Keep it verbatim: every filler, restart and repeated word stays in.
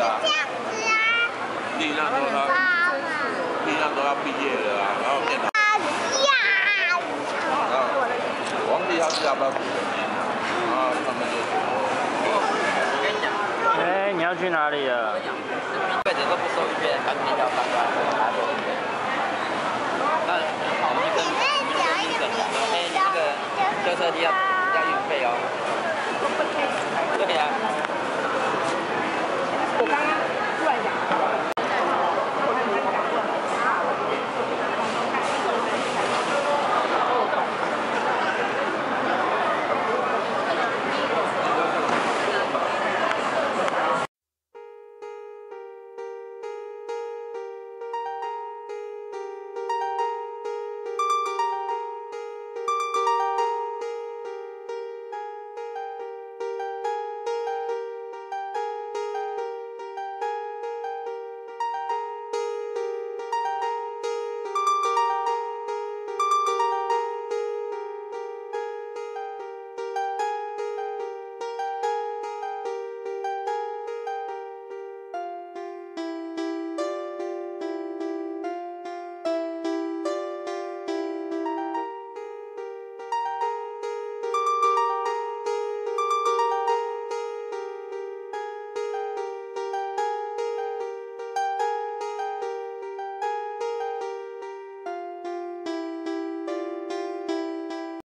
啊。丽娜说她，丽娜说要毕业了啊，然后电脑。然后皇帝他是要不要补习啊？然后他们就说， 我跟你讲， 哎，你要去哪里啊？ 一辈子都不收一遍，赶紧要上班，拿走一遍。那我们就跟我们就跟医生讲说，哎，你那个修车机要要运费哦。